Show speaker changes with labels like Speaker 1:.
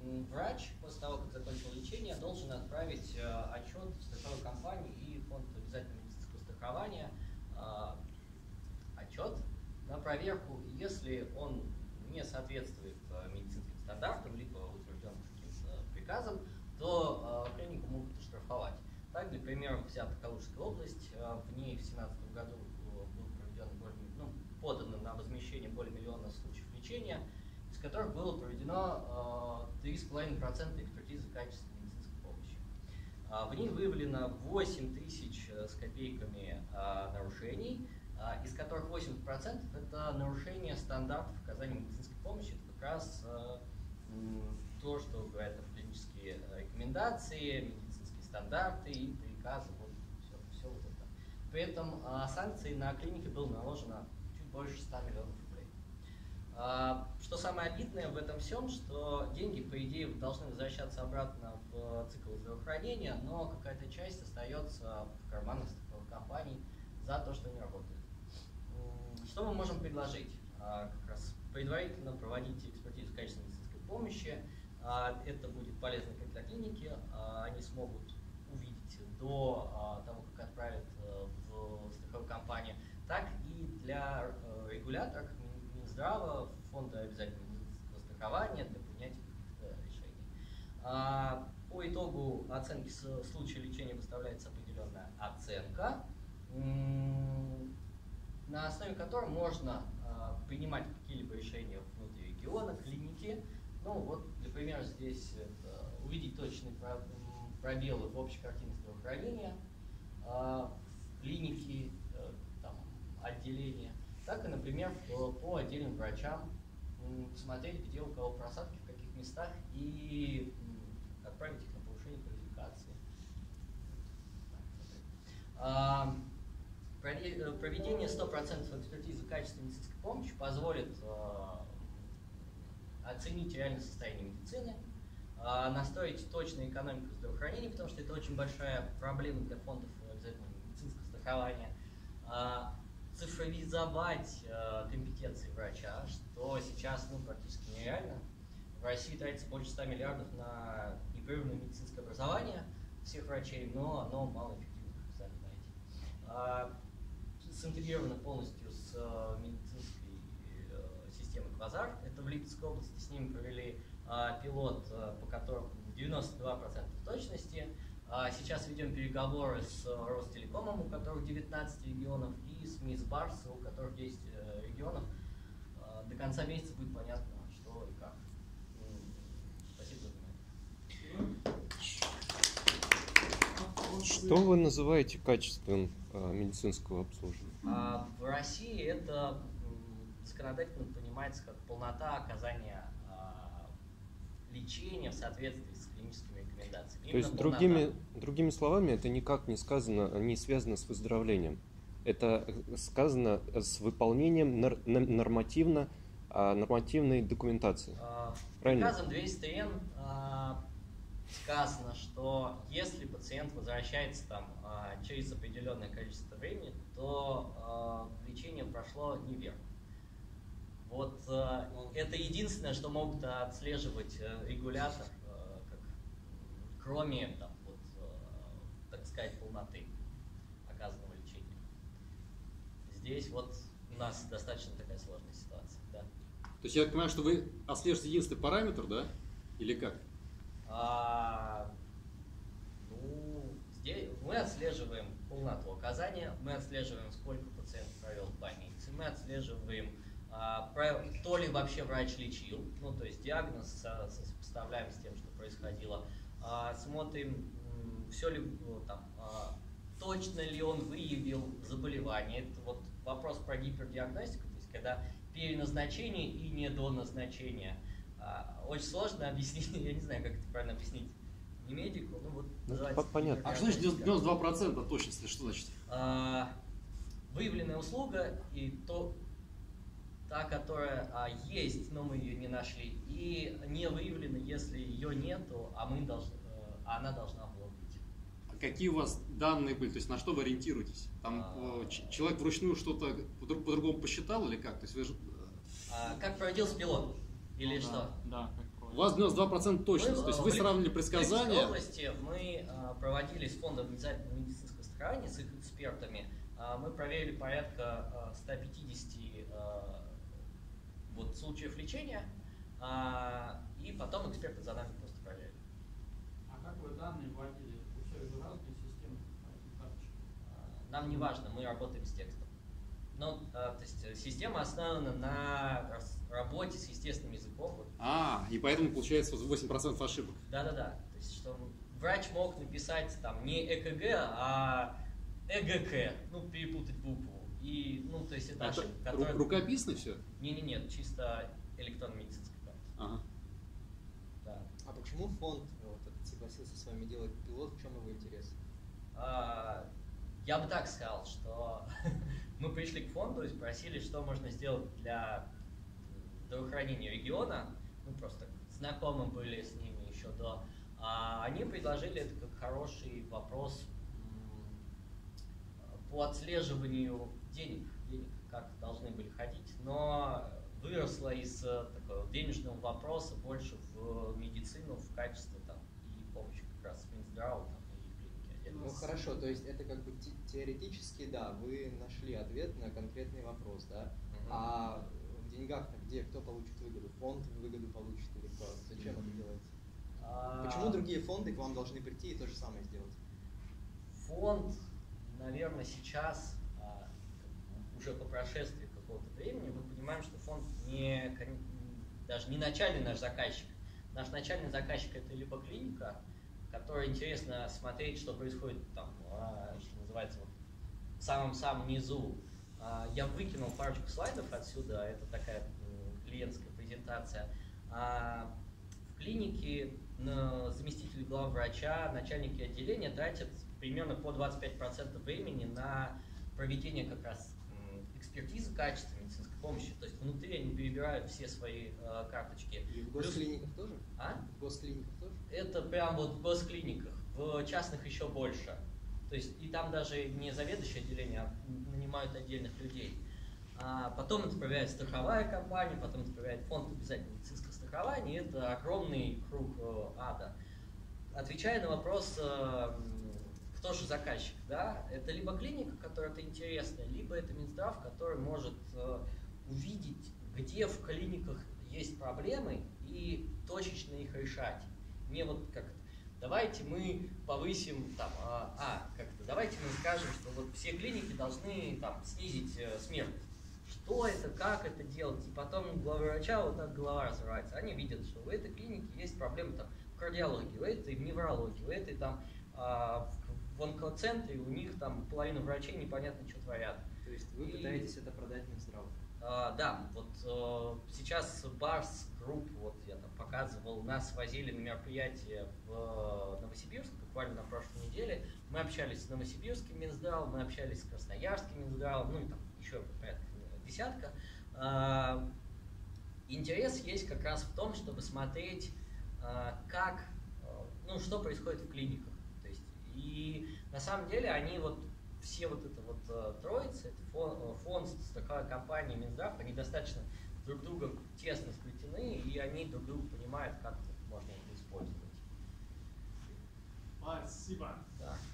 Speaker 1: врач после того, как закончил лечение, должен отправить отчет в страховую компанию и фонд обязательного медицинского страхования, отчет на проверку. Если он не соответствует медицинским стандартам, либо утвержденным каким-то приказом, то клинику могут оштрафовать. Так, для примера, взята Калужская область, в ней в 2017 году был проведен подано на возмещение более миллиона случаев лечения, из которых было проведено 3,5% экспертизы качества медицинской помощи. В ней выявлено 8 тысяч с копейками нарушений, из которых 80% это нарушение стандартов оказания медицинской помощи. Это как раз то, что говорят клинические рекомендации, медицинские стандарты и приказы, вот все вот это. При этом санкции на клинике было наложено чуть больше 100 миллионов рублей. Что самое обидное в этом всем, что деньги, по идее, должны возвращаться обратно в цикл здравоохранения, но какая-то часть остается в карманах страховых компаний за то, что не работают. Что мы можем предложить? Как раз предварительно проводить экспертизу качества медицинской помощи. Это будет полезно как для клиники, они смогут увидеть до того, как отправят в страховую компанию, так и для регулятора, Минздрава, фонда обязательного медицинского страхования для принятия каких-то решений. По итогу оценки случая лечения выставляется определенная оценка, на основе которой можно принимать какие-либо решения внутри региона, клиники. Ну вот, для примера, здесь это увидеть точные пробелы в общей картине здравоохранения, в клинике, там, отделения, так и, например, по отдельным врачам посмотреть, где у кого просадки, в каких местах, и отправить их на повышение квалификации. Проведение 100% экспертизы качества медицинской помощи позволит оценить реальное состояние медицины, настроить точную экономику здравоохранения, потому что это очень большая проблема для фондов обязательного медицинского страхования, цифровизовать компетенции врача, что сейчас практически нереально. В России тратится больше 100 миллиардов на непрерывное медицинское образование всех врачей, но оно малоэффективно, как вы сами знаете. Синтегрировано полностью с медицинской системой Квазар. Это в Липецкой области. С ними провели пилот, по которому 92% точности. Сейчас ведем переговоры с Ростелекомом, у которых 19 регионов, и с МИСБАРС, у которых 10 регионов. До конца месяца будет понятно, что и как. Спасибо за внимание.
Speaker 2: Что вы называете качеством медицинского обслуживания?
Speaker 1: В России это законодательно понимается как полнота оказания лечения в соответствии с клиническими рекомендациями.
Speaker 2: То есть, другими словами, это никак не сказано, не связано с выздоровлением. Это сказано с выполнением нормативной документации.
Speaker 1: Приказом 200Н сказано, что если пациент возвращается там через определенное количество времени, то лечение прошло не вверх. Вот это единственное, что могут отслеживать регулятор, кроме там, вот, так сказать, полноты оказанного лечения. Здесь вот у нас достаточно такая сложная ситуация. Да.
Speaker 3: То есть я понимаю, что вы отслеживаете единственный параметр, да? Или как?
Speaker 1: Здесь мы отслеживаем полноту оказания, мы отслеживаем, сколько пациент провел в больнице, мы отслеживаем, кто ли вообще врач лечил, то есть диагноз сопоставляем с тем, что происходило, смотрим, все ли там, точно ли он выявил заболевание. Это вот вопрос про гипердиагностику, то есть когда переназначение и недоназначение. Очень сложно объяснить, я не знаю, как это правильно объяснить, не медику,
Speaker 2: понятно.
Speaker 3: А что значит 92% точности, что значит?
Speaker 1: Выявленная услуга и та, которая есть, но мы ее не нашли, и не выявлена, если ее нету, она должна была быть.
Speaker 3: А какие у вас данные были, то есть на что вы ориентируетесь? Там человек вручную что-то по-другому посчитал или как? То есть вы же...
Speaker 1: Как проводился пилот? Или что?
Speaker 4: Да, как
Speaker 3: У вас 92% точность, то есть вы сравнили
Speaker 1: В
Speaker 3: предсказания.
Speaker 1: Липецкой области мы проводили с фондом обязательного медицинского страхования, с их экспертами, мы проверили порядка 150 вот, случаев лечения, и потом эксперты за нами просто проверили.
Speaker 4: А как вы данные вводили? У всех же разные системы карточки.
Speaker 1: Нам не важно, мы работаем с текстом. Ну, то есть система основана на работе с естественным языком. Вот.
Speaker 3: И поэтому получается 8% ошибок.
Speaker 1: Да-да-да. То есть, что врач мог написать там не ЭКГ, а ЭГК, ну, перепутать букву. И, ну, то есть это ошибка, которая...
Speaker 3: Рукописно все?
Speaker 1: Не, чисто электронно-медицинская карта.
Speaker 3: Ага.
Speaker 1: Да.
Speaker 5: А почему фонд вот, согласился с вами делать пилот? В чем его интерес?
Speaker 1: Я бы так сказал, что мы пришли к фонду и спросили, что можно сделать для здравоохранения региона. Мы просто знакомы были с ними еще до. Они предложили это как хороший вопрос по отслеживанию денег, как должны были ходить, но выросло из такого денежного вопроса больше в медицину, в качестве там, и помощи как раз Минздраву там, и клиники.
Speaker 5: Ну хорошо, то есть это как бы теоретически, да, вы нашли ответ на конкретный вопрос, да? А в деньгах-то где, кто получит выгоду? Фонд выгоду получит или кто? Зачем это делается? Почему другие фонды к вам должны прийти и то же самое сделать?
Speaker 1: Фонд, наверное, сейчас, уже по прошествии какого-то времени, мы понимаем, что фонд даже не начальный наш заказчик. Наш начальный заказчик — это либо клиника, которой интересно смотреть, что происходит там, что называется, вот, в самом-самом низу. Я выкинул парочку слайдов отсюда, это такая клиентская презентация. В клинике заместители главврача, начальники отделения тратят примерно по 25% времени на проведение как раз экспертизы качества медицинской помощи. То есть внутри они перебирают все свои карточки.
Speaker 5: И в госклиниках тоже? В госклиниках тоже?
Speaker 1: Это прям вот в госклиниках, в частных еще больше. То есть и там даже не заведующие отделения, а нанимают отдельных людей. Потом это проверяет страховая компания, потом это проверяет фонд обязательного медицинского страхования. Это огромный круг ада. Отвечая на вопрос, кто же заказчик, да, это либо клиника, которая это интересна, либо это Минздрав, который может увидеть, где в клиниках есть проблемы и точечно их решать. Не вот как давайте мы повысим там, давайте мы скажем, что вот все клиники должны там снизить смертность. Что это, как это делать, и потом главврача вот так голова разрывается. Они видят, что в этой клинике есть проблемы там в кардиологии, в этой в неврологии, в этой там в онкоцентре у них там половина врачей непонятно что творят.
Speaker 5: То есть вы пытаетесь это продать Минздраву?
Speaker 1: Да, вот сейчас Барс Групп, вот я там показывал, нас возили на мероприятие в Новосибирск, буквально на прошлой неделе. Мы общались с Новосибирским Минздравом, мы общались с Красноярским Минздравом, ну и там еще порядка десятка. Интерес есть как раз в том, чтобы смотреть, что происходит в клиниках. То есть, и на самом деле они вот все вот это вот троица, это фонд, страховая компания, Минздрав, они достаточно друг другом тесно сплетены, и они друг друга понимают, как можно это использовать.
Speaker 4: Спасибо.
Speaker 1: Да.